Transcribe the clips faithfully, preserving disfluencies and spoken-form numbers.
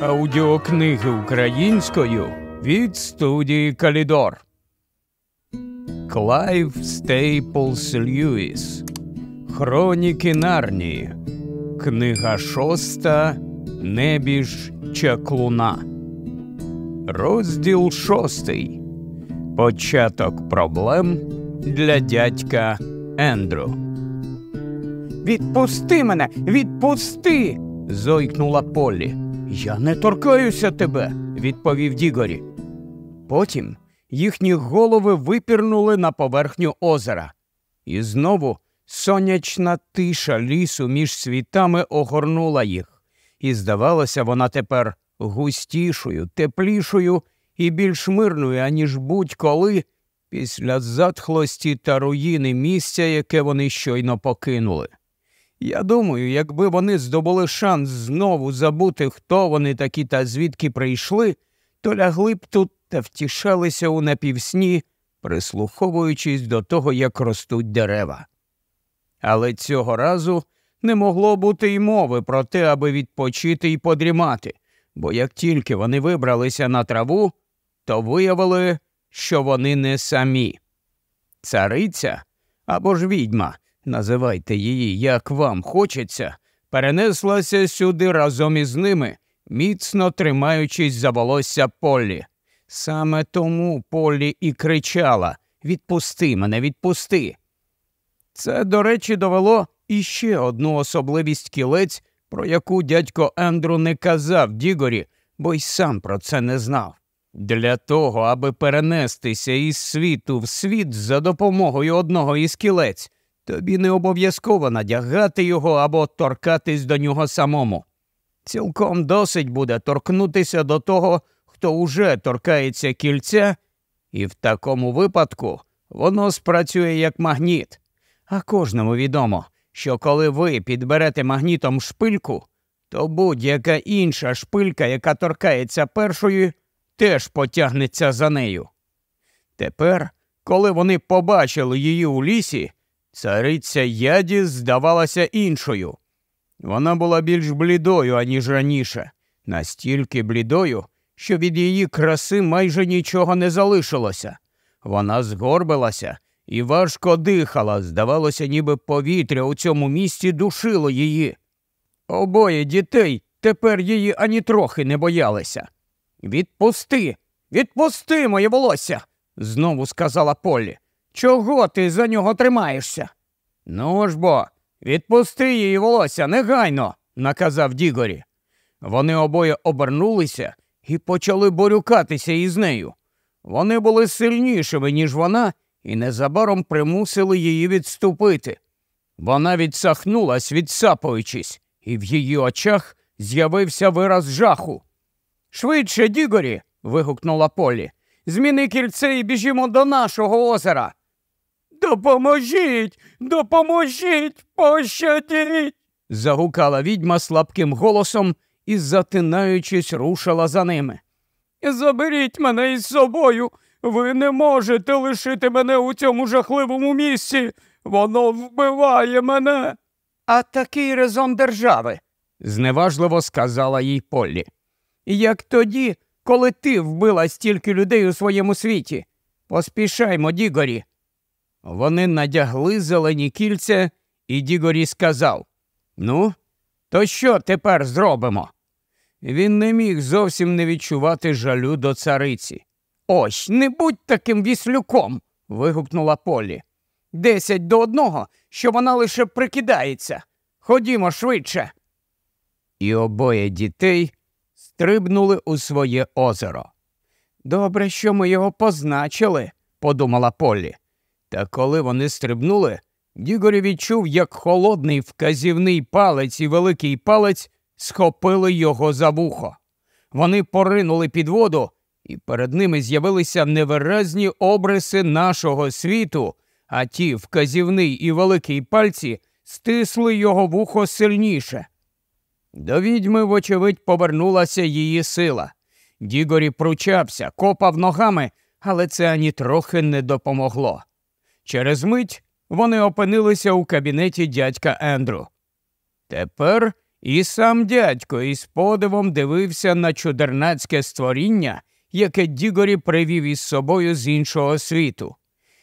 Аудіокниги українською від студії «Калідор». Клайв Стейплс Льюіс. Хроніки Нарнії. Книга шоста. Небіж чаклуна. Розділ шостий. Початок проблем для дядька Ендрю. «Відпусти мене! Відпусти!» – зойкнула Поллі. «Я не торкаюся тебе!» – відповів Дігорі. Потім їхні голови випірнули на поверхню озера. І знову сонячна тиша лісу між світами огорнула їх. І здавалося, вона тепер густішою, теплішою і більш мирною, аніж будь-коли після затхлості та руїни місця, яке вони щойно покинули. Я думаю, якби вони здобули шанс знову забути, хто вони такі та звідки прийшли, то лягли б тут та втішалися у напівсні, прислуховуючись до того, як ростуть дерева. Але цього разу не могло бути й мови про те, аби відпочити і подрімати, бо як тільки вони вибралися на траву, то виявили, що вони не самі. Цариця, або ж відьма, називайте її, як вам хочеться, перенеслася сюди разом із ними, міцно тримаючись за волосся Поллі. Саме тому Поллі і кричала: «Відпусти мене, відпусти!» Це, до речі, довело іще одну особливість кілець, про яку дядько Ендрю не казав Дігорі, бо й сам про це не знав. Для того, аби перенестися із світу в світ за допомогою одного із кілець, тобі не обов'язково надягати його або торкатись до нього самому. Цілком досить буде торкнутися до того, хто уже торкається кільця, і в такому випадку воно спрацює як магніт. А кожному відомо, що коли ви підберете магнітом шпильку, то будь-яка інша шпилька, яка торкається першою, теж потягнеться за нею. Тепер, коли вони побачили її у лісі, цариця Яді здавалася іншою. Вона була більш блідою, аніж раніше, настільки блідою, що від її краси майже нічого не залишилося. Вона згорбилася і важко дихала, здавалося, ніби повітря у цьому місці душило її. Обоє дітей тепер її ані трохи не боялися. «Відпусти! Відпусти моє волосся!» – знову сказала Поллі. «Чого ти за нього тримаєшся?» «Ну ж бо, відпусти її волосся, негайно!» – наказав Дігорі. Вони обоє обернулися і почали борюкатися із нею. Вони були сильнішими, ніж вона, і незабаром примусили її відступити. Вона відсахнулась, відсапуючись, і в її очах з'явився вираз жаху. «Швидше, Дігорі!» – вигукнула Поллі. «Зміни кільце і біжімо до нашого озера!» «Допоможіть! Допоможіть! Пощадіть!» – загукала відьма слабким голосом і, затинаючись, рушила за ними. «Заберіть мене із собою! Ви не можете лишити мене у цьому жахливому місці! Воно вбиває мене!» «А такий резон держави!» – зневажливо сказала їй Поллі. «Як тоді, коли ти вбила стільки людей у своєму світі. Поспішаймо, Дігорі!» Вони надягли зелені кільця, і Дігорі сказав: «Ну, то що тепер зробимо?» Він не міг зовсім не відчувати жалю до цариці. «Ось, не будь таким віслюком!» – вигукнула Поллі. «Десять до одного, що вона лише прикидається. Ходімо швидше!» І обоє дітей стрибнули у своє озеро. «Добре, що ми його позначили», – подумала Поллі. Та коли вони стрибнули, Дігорі відчув, як холодний вказівний палець і великий палець схопили його за вухо. Вони поринули під воду, і перед ними з'явилися невиразні обриси нашого світу, а ті вказівний і великий пальці стисли його вухо сильніше. До відьми, вочевидь, повернулася її сила. Дігорі пручався, копав ногами, але це ані трохи не допомогло. Через мить вони опинилися у кабінеті дядька Ендрю. Тепер І сам дядько із подивом дивився на чудернацьке створіння, яке Дігорі привів із собою з іншого світу.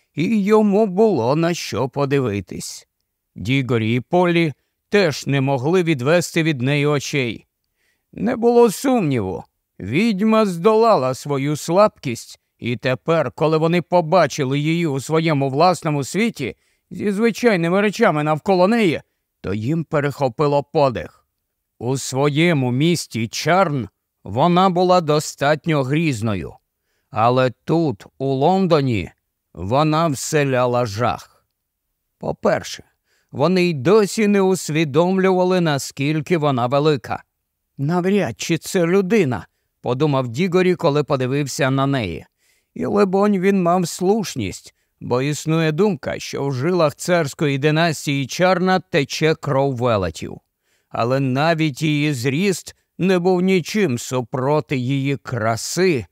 І йому було на що подивитись. Дігорі і Полі теж не могли відвести від неї очей. Не було сумніву, відьма здолала свою слабкість, і тепер, коли вони побачили її у своєму власному світі, зі звичайними речами навколо неї, то їм перехопило подих. У своєму місті Чарн вона була достатньо грізною, але тут, у Лондоні, вона вселяла жах. По-перше, вони й досі не усвідомлювали, наскільки вона велика. «Навряд чи це людина», – подумав Дігорі, коли подивився на неї. І, либонь, він мав слушність, бо існує думка, що в жилах царської династії Чарна тече кров велетів. Але навіть її зріст не був нічим супроти її краси,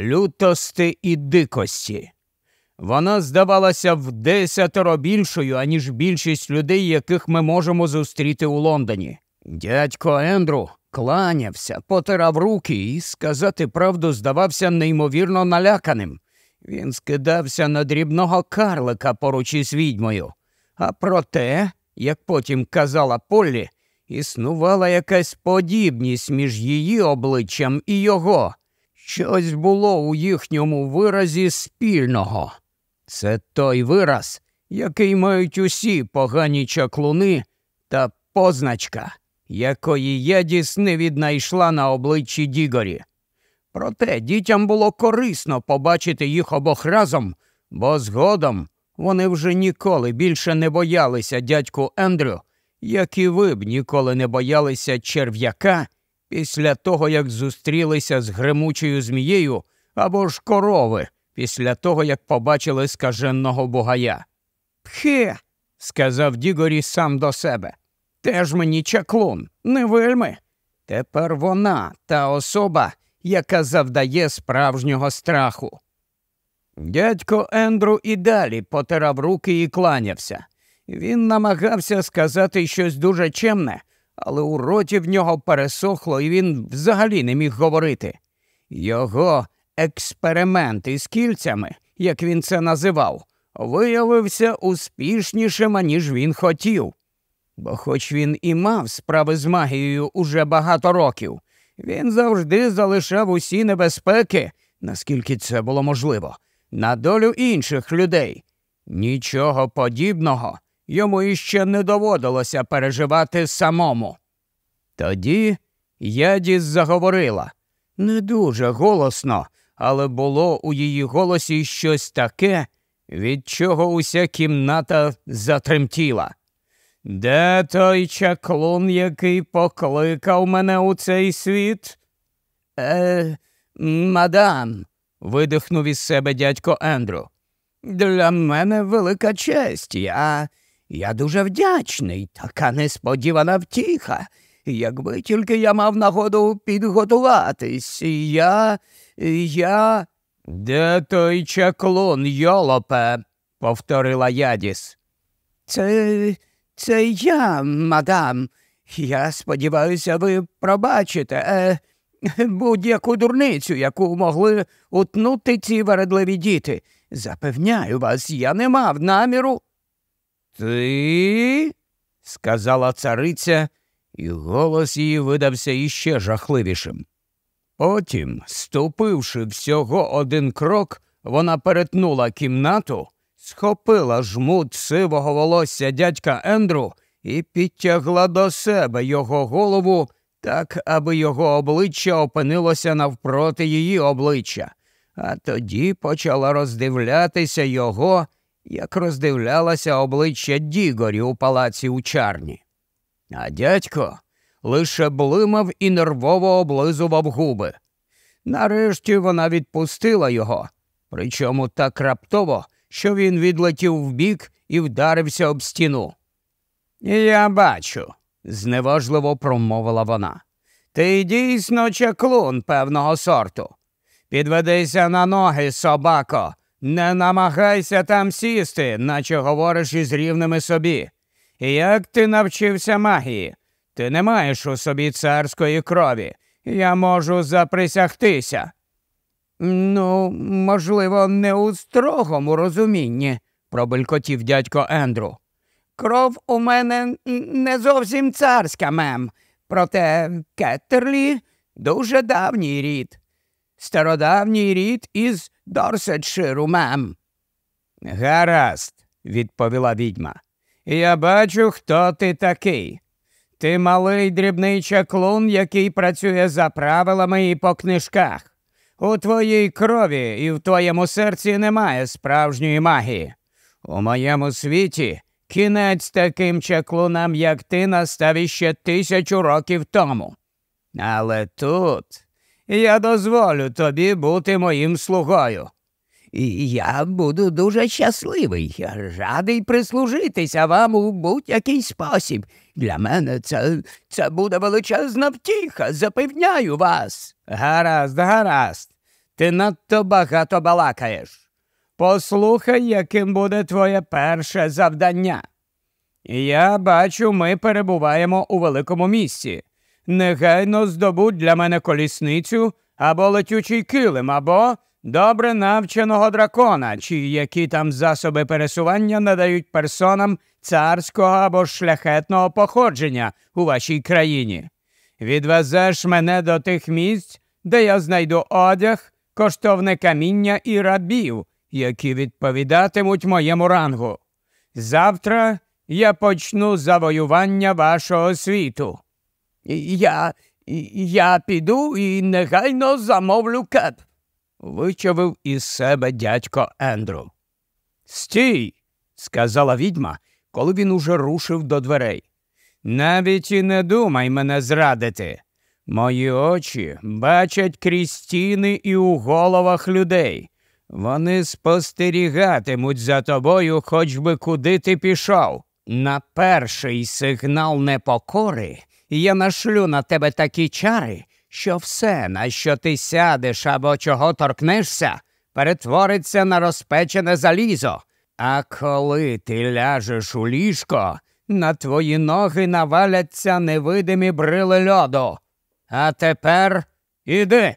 лютости і дикості. Вона здавалася вдесятеро більшою, аніж більшість людей, яких ми можемо зустріти у Лондоні. Дядько Ендрю кланявся, потирав руки і, сказати правду, здавався неймовірно наляканим. Він скидався на дрібного карлика поруч із відьмою. А проте, як потім казала Поллі, існувала якась подібність між її обличчям і його. Щось було у їхньому виразі спільного. Це той вираз, який мають усі погані чаклуни, та позначка, якої Ядіс не віднайшла на обличчі Дігорі. Проте дітям було корисно побачити їх обох разом, бо згодом вони вже ніколи більше не боялися дядьку Ендрю, як і ви б ніколи не боялися черв'яка після того, як зустрілися з гримучою змією, або ж корови після того, як побачили скаженого бугая. «Пхе!» – сказав Дігорі сам до себе. «Теж мені чаклун, не вельми. Тепер вона та особа, яка завдає справжнього страху». Дядько Ендрю і далі потирав руки і кланявся. Він намагався сказати щось дуже чемне, але у роті в нього пересохло, і він взагалі не міг говорити. Його експеримент із кільцями, як він це називав, виявився успішнішим, ніж він хотів. Бо хоч він і мав справи з магією уже багато років, він завжди залишав усі небезпеки, наскільки це було можливо, на долю інших людей. Нічого подібного йому іще не доводилося переживати самому. Тоді Ядіс заговорила. Не дуже голосно, але було у її голосі щось таке, від чого уся кімната затремтіла. «Де той чаклун, який покликав мене у цей світ?» «Е, мадам», – видихнув із себе дядько Ендрю. «Для мене велика честь. Я, я дуже вдячний. Така несподівана втіха. Якби тільки я мав нагоду підготуватись. Я, я...» «Де той чаклун, йолопе?» – повторила Ядіс. «Це... це я, мадам. Я сподіваюся, ви пробачите е, будь-яку дурницю, яку могли утнути ці вередливі діти. Запевняю вас, я не мав наміру». «Ти?» – сказала цариця, і голос її видався іще жахливішим. Потім, ступивши всього один крок, вона перетнула кімнату, схопила жмут сивого волосся дядька Ендрю і підтягла до себе його голову так, аби його обличчя опинилося навпроти її обличчя, а тоді почала роздивлятися його, як роздивлялася обличчя Дігорі у палаці у Чарні. А дядько лише блимав і нервово облизував губи. Нарешті вона відпустила його, причому так раптово, що він відлетів вбік і вдарився об стіну. «Я бачу», – зневажливо промовила вона. «Ти дійсно чаклун певного сорту. Підведися на ноги, собако, не намагайся там сісти, наче говориш із рівними собі. Як ти навчився магії? Ти не маєш у собі царської крові. Я можу заприсягтися. Ну, можливо, не у строгому розумінні, пробелькотів дядько Ендрю. Кров у мене не зовсім царська, мем. Проте Кеттерлі дуже давній рід. Стародавній рід із Дорсетширу, мем. Гаразд, відповіла відьма. Я бачу, хто ти такий. Ти малий дрібний чаклун, який працює за правилами і по книжках. У твоїй крові і в твоєму серці немає справжньої магії. У моєму світі кінець таким чаклунам, як ти, настав іще тисячу років тому. Але тут я дозволю тобі бути моїм слугою. І я буду дуже щасливий, радий прислужитися вам у будь-який спосіб. Для мене це, це буде величезна втіха, запевняю вас. Гаразд, гаразд, ти надто багато балакаєш. Послухай, яким буде твоє перше завдання. Я бачу, ми перебуваємо у великому місті. Негайно здобудь для мене колісницю або летючий килим, або добре навченого дракона, чи які там засоби пересування надають персонам царського або шляхетного походження у вашій країні. Відвезеш мене до тих місць, де я знайду одяг, коштовне каміння і рабів, які відповідатимуть моєму рангу. Завтра я почну завоювання вашого світу. Я, я піду і негайно замовлю кеп, вичавив із себе дядько Ендрю. Стій, сказала відьма, коли він уже рушив до дверей. Навіть і не думай мене зрадити. Мої очі бачать крізь стіни і у головах людей. Вони спостерігатимуть за тобою, хоч би куди ти пішов. На перший сигнал непокори я нашлю на тебе такі чари, що все, на що ти сядеш або чого торкнешся, перетвориться на розпечене залізо. А коли ти ляжеш у ліжко, на твої ноги наваляться невидимі брили льоду. А тепер іди.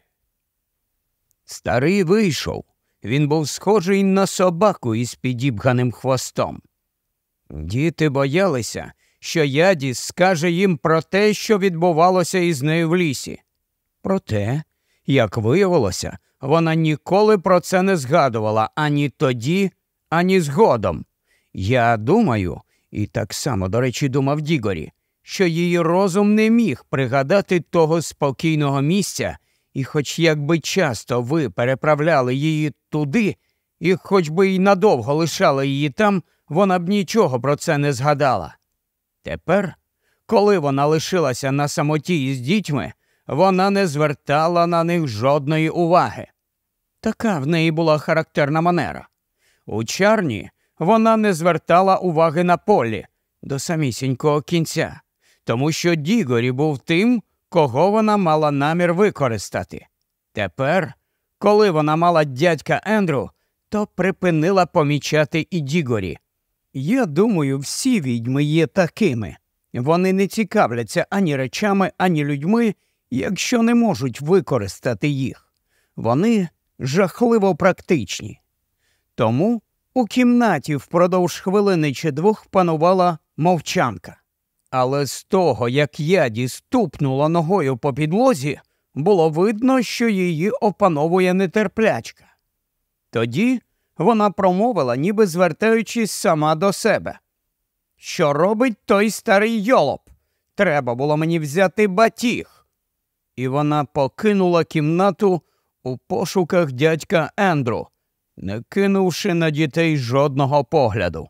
Старий вийшов. Він був схожий на собаку із підібганим хвостом. Діти боялися, що Ядіс скаже їм про те, що відбувалося із нею в лісі. Проте, як виявилося, вона ніколи про це не згадувала ані тоді, ані згодом. Я думаю, і так само, до речі, думав Дігорі, що її розум не міг пригадати того спокійного місця, і хоч якби часто ви переправляли її туди, і хоч би й надовго лишали її там, вона б нічого про це не згадала. Тепер, коли вона лишилася на самоті із дітьми, вона не звертала на них жодної уваги. Така в неї була характерна манера. У чарні вона не звертала уваги на Полі до самісінького кінця, тому що Дігорі був тим, кого вона мала намір використати. Тепер, коли вона мала дядька Ендрю, то припинила помічати і Дігорі. Я думаю, всі відьми є такими. Вони не цікавляться ані речами, ані людьми, якщо не можуть використати їх. Вони жахливо практичні. Тому у кімнаті впродовж хвилини чи двох панувала мовчанка. Але з того, як Яді ступнула ногою по підлозі, було видно, що її опановує нетерплячка. Тоді вона промовила, ніби звертаючись сама до себе. Що робить той старий йолоп? Треба було мені взяти батіг. І вона покинула кімнату у пошуках дядька Ендрю, не кинувши на дітей жодного погляду.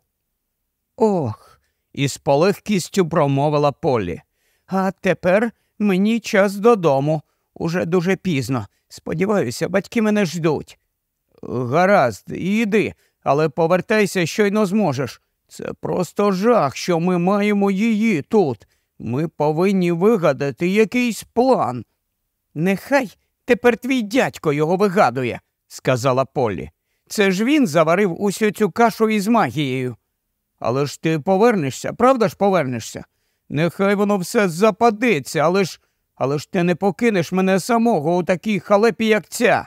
Ох, із полегкістю промовила Полі. А тепер мені час додому. Уже дуже пізно. Сподіваюся, батьки мене ждуть. Гаразд, іди, але повертайся, щойно зможеш. Це просто жах, що ми маємо її тут. Ми повинні вигадати якийсь план. Нехай тепер твій дядько його вигадує, сказала Полі. Це ж він заварив усю цю кашу із магією. Але ж ти повернешся, правда ж повернешся? Нехай воно все западеться, але ж, але ж ти не покинеш мене самого у такій халепі, як ця.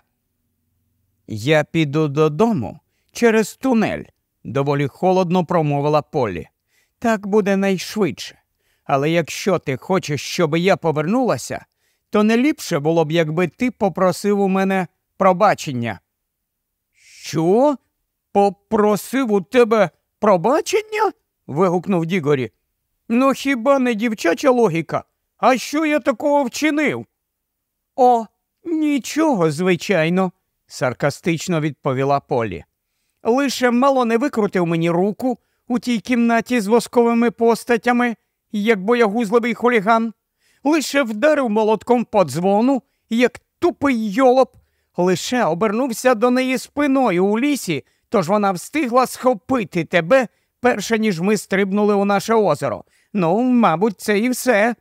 Я піду додому через тунель, доволі холодно промовила Поллі. Так буде найшвидше. Але якщо ти хочеш, щоб я повернулася, то не ліпше було б, якби ти попросив у мене пробачення. Що? Попросив у тебе пробачення? Вигукнув Дігорі. Ну хіба не дівчача логіка? А що я такого вчинив? О, нічого, звичайно, саркастично відповіла Поллі. Лише мало не викрутив мені руку у тій кімнаті з восковими постатями, як боягузливий хуліган. Лише вдарив молотком по дзвону, як тупий йолоп. Лише обернувся до неї спиною у лісі, тож вона встигла схопити тебе, перше ніж ми стрибнули у наше озеро. Ну, мабуть, це і все.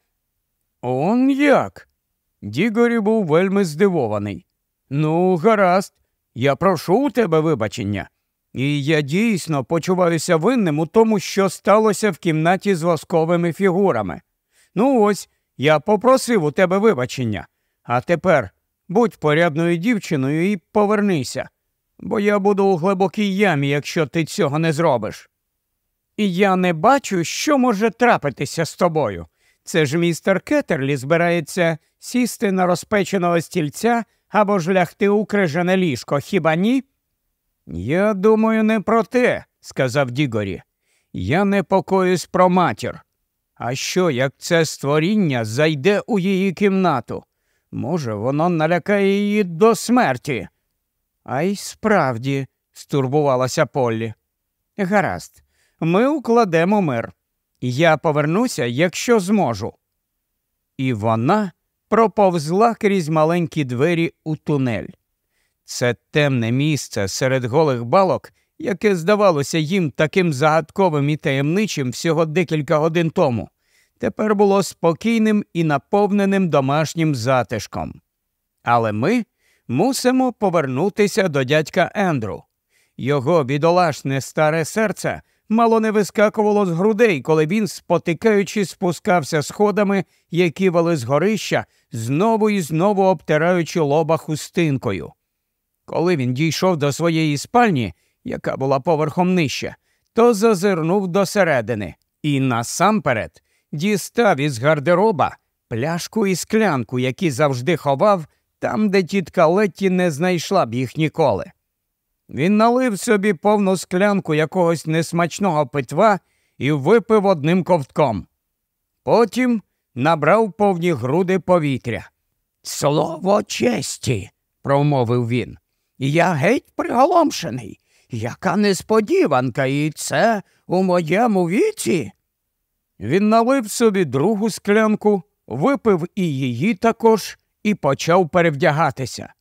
Он як? Дігорі був вельми здивований. Ну, гаразд, я прошу у тебе вибачення. І я дійсно почуваюся винним у тому, що сталося в кімнаті з восковими фігурами. Ну ось, я попросив у тебе вибачення. А тепер будь порядною дівчиною і повернися, бо я буду у глибокій ямі, якщо ти цього не зробиш. І я не бачу, що може трапитися з тобою. Це ж містер Кеттерлі збирається сісти на розпеченого стільця або ж лягти у крижане ліжко, хіба ні? Я думаю не про те, сказав Дігорі. Я непокоюсь про матір. А що, як це створіння зайде у її кімнату? Може, воно налякає її до смерті? А й справді, стурбувалася Поллі. Гаразд, ми укладемо мир. Я повернуся, якщо зможу. І вона проповзла крізь маленькі двері у тунель. Це темне місце серед голих балок, яке здавалося їм таким загадковим і таємничим всього декілька годин тому, тепер було спокійним і наповненим домашнім затишком. Але ми мусимо повернутися до дядька Ендрю. Його бідолашне старе серце мало не вискакувало з грудей, коли він, спотикаючи, спускався сходами, які вели з горища, знову і знову обтираючи лоба хустинкою. Коли він дійшов до своєї спальні, яка була поверхом нижче, то зазирнув досередини і насамперед дістав із гардероба пляшку і склянку, які завжди ховав там, де тітка Летті не знайшла б їх ніколи. Він налив собі повну склянку якогось несмачного питва і випив одним ковтком. Потім набрав повні груди повітря. «Слово честі!» – промовив він. «Я геть приголомшений. Яка несподіванка, і це у моєму віці!» Він налив собі другу склянку, випив і її також і почав перевдягатися.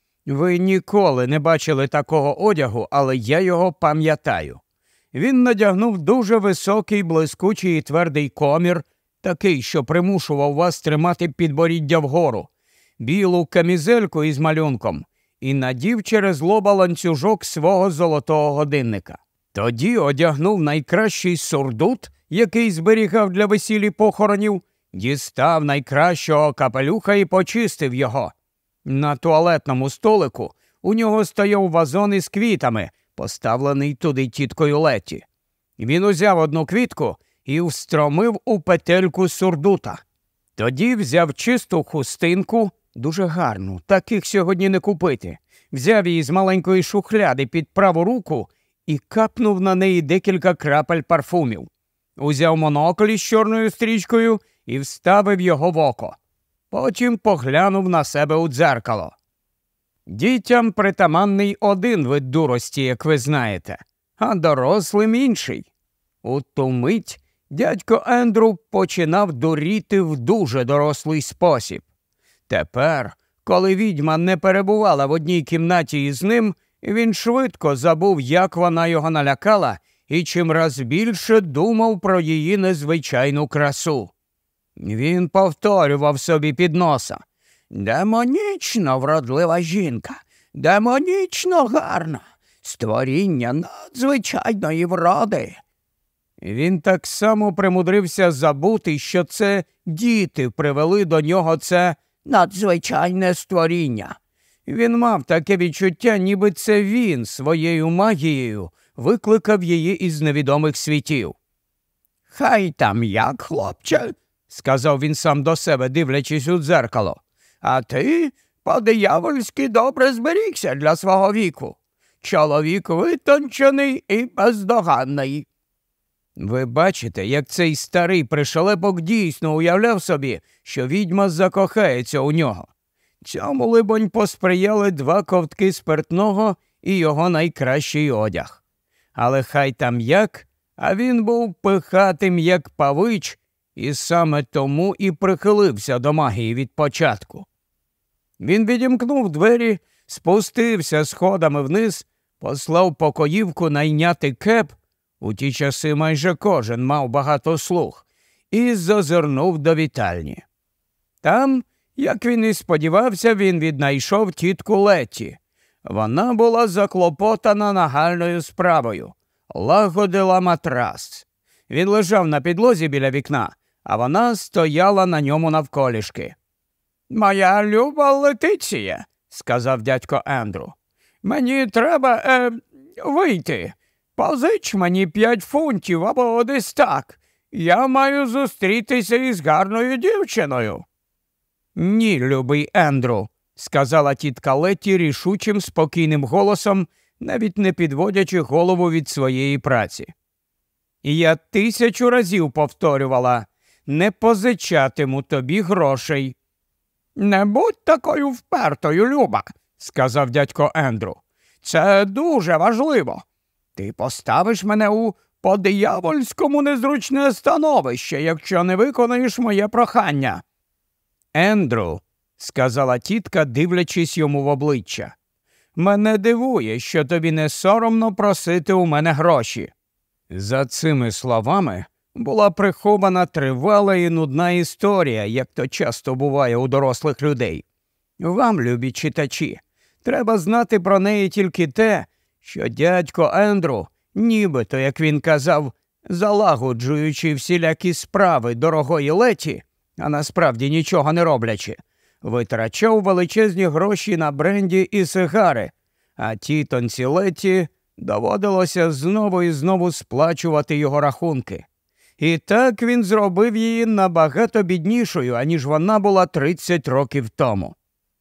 Ви ніколи не бачили такого одягу, але я його пам'ятаю. Він надягнув дуже високий, блискучий і твердий комір, такий, що примушував вас тримати підборіддя вгору, білу камізельку із малюнком і надів через лоба ланцюжок свого золотого годинника. Тоді одягнув найкращий сурдут, який зберігав для весілі похоронів, дістав найкращого капелюха і почистив його. На туалетному столику у нього стояв вазон із квітами, поставлений туди тіткою Летті. Він узяв одну квітку і встромив у петельку сурдута. Тоді взяв чисту хустинку, дуже гарну, таких сьогодні не купити, взяв її з маленької шухляди під праву руку і капнув на неї декілька крапель парфумів. Узяв монокль із чорною стрічкою і вставив його в око. Потім поглянув на себе у дзеркало. Дітям притаманний один вид дурості, як ви знаєте, а дорослим інший. У ту мить дядько Ендрю починав дуріти в дуже дорослий спосіб. Тепер, коли відьма не перебувала в одній кімнаті із ним, він швидко забув, як вона його налякала, і чимраз більше думав про її незвичайну красу. Він повторював собі під носа: «Демонічно вродлива жінка, демонічно гарна, створіння надзвичайної вроди». Він так само примудрився забути, що це діти привели до нього це надзвичайне створіння. Він мав таке відчуття, ніби це він своєю магією викликав її із невідомих світів. «Хай там як, хлопче», – сказав він сам до себе, дивлячись у дзеркало, – «а ти по-диявольськи добре зберігся для свого віку. Чоловік витончений і бездоганний». Ви бачите, як цей старий пришелепок дійсно уявляв собі, що відьма закохається у нього. Цьому, либонь, посприяли два ковтки спиртного і його найкращий одяг. Але хай там як, а він був пихатим, як павич, і саме тому і прихилився до магії від початку. Він відімкнув двері, спустився сходами вниз, послав покоївку найняти кеп, у ті часи майже кожен мав багато слуг, і зазирнув до вітальні. Там, як він і сподівався, він віднайшов тітку Летті. Вона була заклопотана нагальною справою. Лагодила матрас. Він лежав на підлозі біля вікна, а вона стояла на ньому навколішки. «Моя люба Летиція», – сказав дядько Ендрю, – «мені треба е, вийти. Позич мені п'ять фунтів або десь так. Я маю зустрітися із гарною дівчиною». «Ні, любий Ендрю», – сказала тітка Летті рішучим, спокійним голосом, навіть не підводячи голову від своєї праці. «Я тисячу разів повторювала, не позичатиму тобі грошей». «Не будь такою впертою, Люба», – сказав дядько Ендрю. «Це дуже важливо. Ти поставиш мене у по-диявольському незручне становище, якщо не виконаєш моє прохання». «Ендрю», – сказала тітка, дивлячись йому в обличчя, – «мене дивує, що тобі не соромно просити у мене гроші». За цими словами була прихована тривала і нудна історія, як то часто буває у дорослих людей. Вам, любі читачі, треба знати про неї тільки те, що дядько Ендрю, нібито, як він казав, залагоджуючи всілякі справи дорогої Летті, а насправді нічого не роблячи, витрачав величезні гроші на бренді і сигари, а тітонці Летті доводилося знову і знову сплачувати його рахунки. І так він зробив її набагато біднішою, аніж вона була тридцять років тому.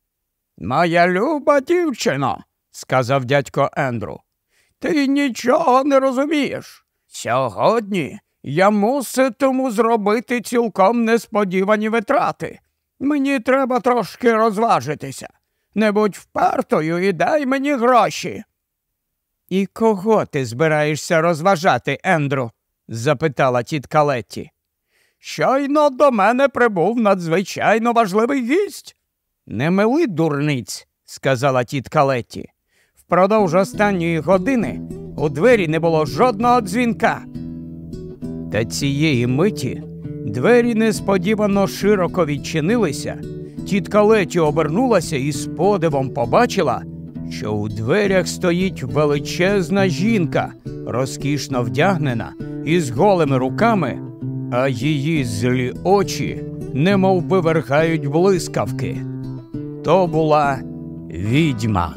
«Моя люба дівчино», – сказав дядько Ендрю, – «ти нічого не розумієш. Сьогодні я муситиму зробити цілком несподівані витрати. Мені треба трошки розважитися. Не будь впертою і дай мені гроші». «І кого ти збираєшся розважати, Ендрю?» – запитала тітка Летті. «Щойно до мене прибув надзвичайно важливий гість». «Не мили дурниць», – сказала тітка Летті. «Впродовж останньої години у двері не було жодного дзвінка». Та цієї миті двері несподівано широко відчинилися, тітка Летті обернулася і з подивом побачила, що у дверях стоїть величезна жінка, розкішно вдягнена і з голими руками, а її злі очі немов вивергають блискавки. То була відьма.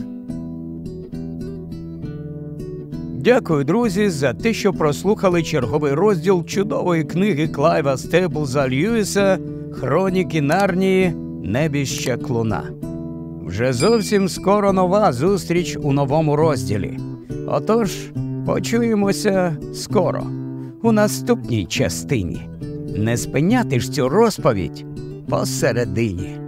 Дякую, друзі, за те, що прослухали черговий розділ чудової книги Клайва Стейплза Льюіса «Хроніки Нарнії. Небіжча клуна». Вже зовсім скоро нова зустріч у новому розділі. Отож, почуємося скоро, у наступній частині. Не спиняти ж цю розповідь посередині.